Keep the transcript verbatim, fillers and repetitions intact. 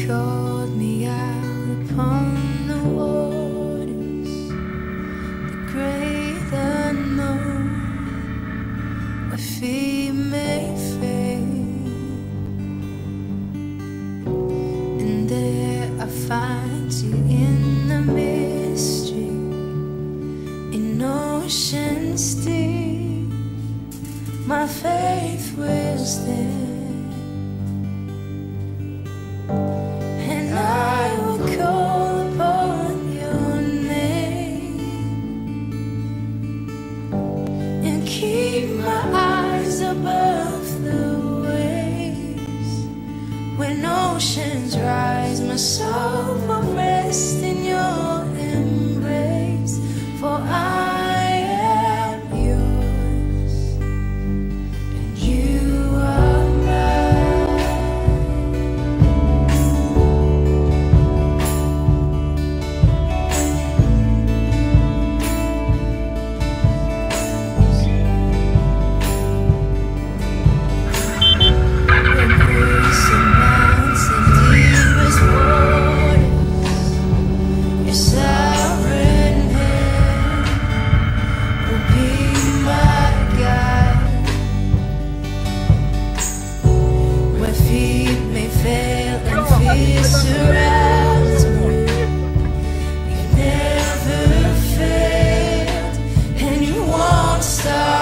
called me out upon the waters, the great unknown, where feet may fail, and there I find you in the mystery, in oceans deep. My faith will stand. Keep my eyes above the waves. When oceans rise, my soul will rest in your embrace. For I am yours, and you are surrounds me. You never failed, and you won't stop.